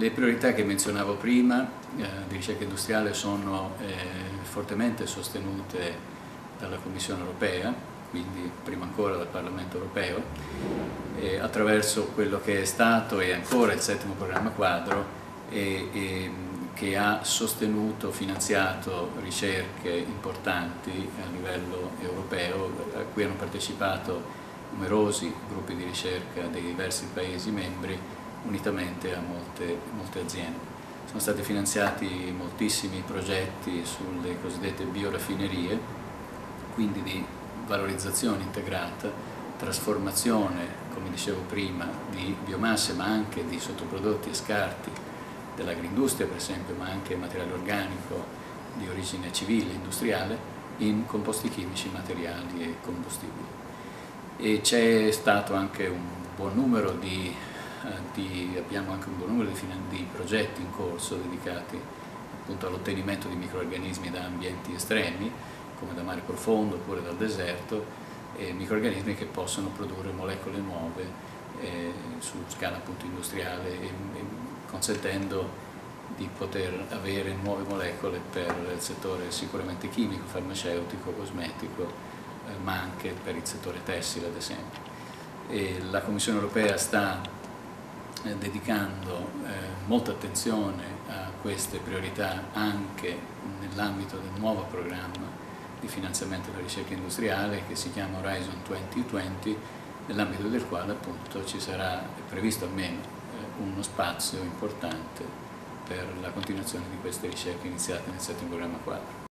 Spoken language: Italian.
Le priorità che menzionavo prima di ricerca industriale sono fortemente sostenute dalla Commissione europea, quindi prima ancora dal Parlamento europeo, attraverso quello che è stato e ancora il settimo programma quadro che ha sostenuto, finanziato ricerche importanti a livello europeo, a cui hanno partecipato numerosi gruppi di ricerca dei diversi Paesi membri, unitamente a molte aziende. Sono stati finanziati moltissimi progetti sulle cosiddette bioraffinerie, quindi di valorizzazione integrata, trasformazione, come dicevo prima, di biomasse ma anche di sottoprodotti e scarti dell'agroindustria per esempio, ma anche materiale organico di origine civile, industriale, in composti chimici, materiali e combustibili. E c'è stato anche un buon numero abbiamo anche un buon numero di progetti in corso dedicati appunto all'ottenimento di microrganismi da ambienti estremi, come da mare profondo oppure dal deserto, microrganismi che possono produrre molecole nuove su scala appunto industriale, consentendo di poter avere nuove molecole per il settore sicuramente chimico, farmaceutico, cosmetico, ma anche per il settore tessile ad esempio. La Commissione europea sta dedicando molta attenzione a queste priorità anche nell'ambito del nuovo programma di finanziamento della ricerca industriale che si chiama Horizon 2020, nell'ambito del quale appunto ci sarà previsto almeno uno spazio importante per la continuazione di queste ricerche iniziate nel settimo programma quadro.